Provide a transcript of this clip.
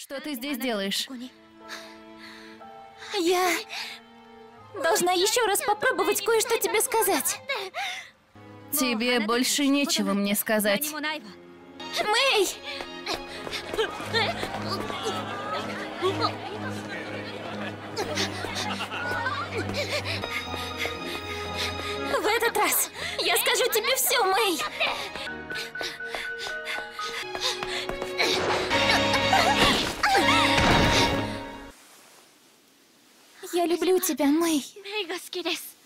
Что ты здесь делаешь? Я должна еще раз попробовать кое-что тебе сказать. Тебе больше нечего мне сказать. Мэй! В этот раз я скажу тебе все, Мэй! Я люблю тебя, Мэй.